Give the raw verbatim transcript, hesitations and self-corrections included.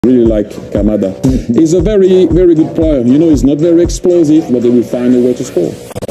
Really like Kamada. He's a very, very good player. You know, he's not very explosive, but he will find a way to score.